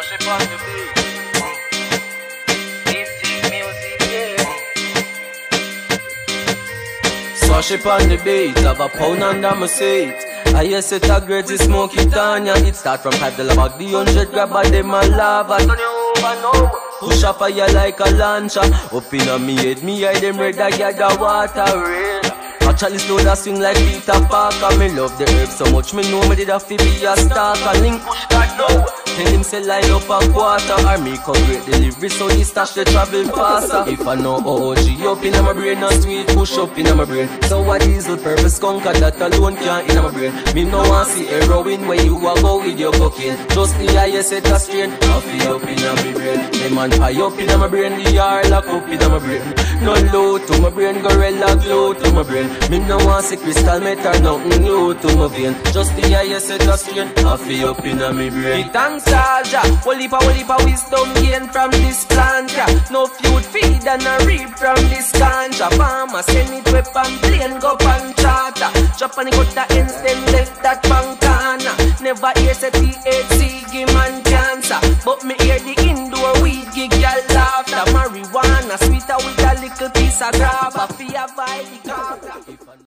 Ship on the beat. Easy music, yeah. So ship on the beat, have a pound under my seat. I hear set a great smoke it on ya. It start from $5 bag, the 100 grab by them a lava. Turn you over now. Push a fire like a launcher. Up in a me head, me eye them red, I gather water rain. Actually slow that swing like Peter Parker. Me love the herb so much, me know me did a fi be a stalker. Link push that now. Tell him say line up a quarter. Or make a great delivery so the stash they travel faster. If I know OG up in my brain and sweet push up in my brain. So what diesel purpose conquer that alone can't in my brain. Me no want see heroin where you a go with your cocaine. Just the eye set a strain. Coffee up in my brain. The man high up in my brain. The yard lock up in my brain. No low to my brain, gorilla glow to my brain. Me no want see crystal metal, nothing new to my vein. Just the eye set a strain. Coffee up in my brain. It thanks Alja, whole heap of wisdom gain from this plant. No food feed and a reap from this ganja. Farmer send it weapon plane go pan charter. Drop on the gutter ends then left that bankana. Never hear say THC give man cancer, but me hear the indoor weed give y'all laughter. Marijuana sweeter with a little piece of grab.